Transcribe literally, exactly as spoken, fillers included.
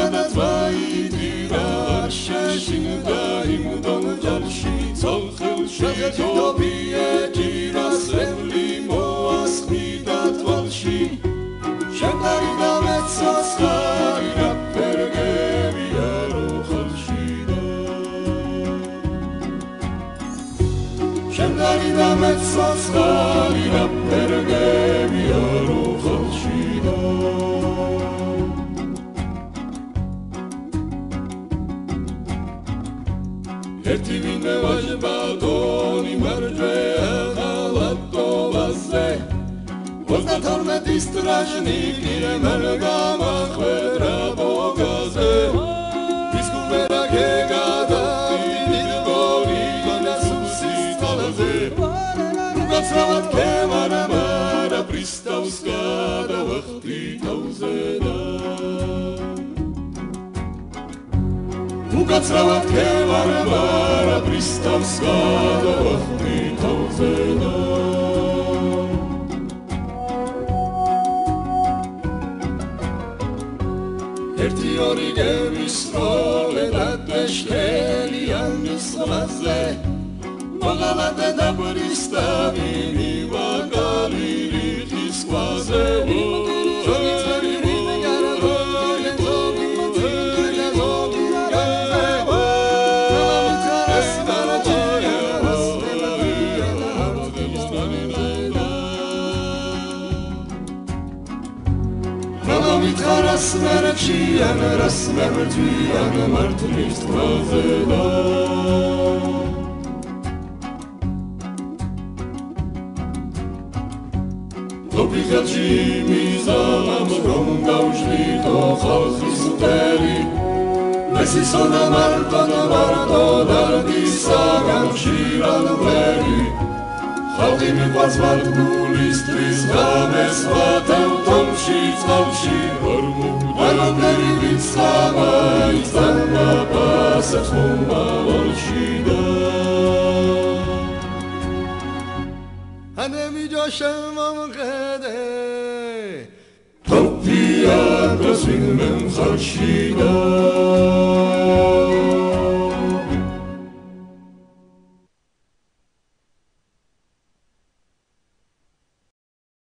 სადაც ვაიდირა არ შეშინდა იმ დონჯარში ცოლხელში დობიეჯირა სრემლი მოასხმიდა თვალში შემდარი და მეცოცხალი რა ფერგებია როხალში შემდარი და მეცოცხალი რა ფერგებია როხალში ერთი ვინმე ვაჟბა გონი მარჯვე ახალატოვაზე ოცდათორმეტი სტრაჟნიკი მერგამახვედრა ბოგაზე ის გუმერა გეგადავდი ნირგორი გონასუსის თალაზე უკაცრავად კემარამარა პრისტავს გადავახტი თავზე და უკაცრავად კემარამარა პრისტავს გადავახტი თავზე და ერთი ორი გემის როლე დადეშქელიან მისლაზე მოღალატე და პრისტავი მივაგალი რიხის ქვაზე Rasmercian, rasmercian, martwisz twazyna Dobigaci mi zalam rągał żli to chalchi suteli Mesisona martona marto dardi sagan shiran veri Chalchi mi pazwart gulistris games vatem tomshi chalshi Armuteri vitsama izama paseks mumma volshida Hanem idzosem amkede Topian kosvin men chalshida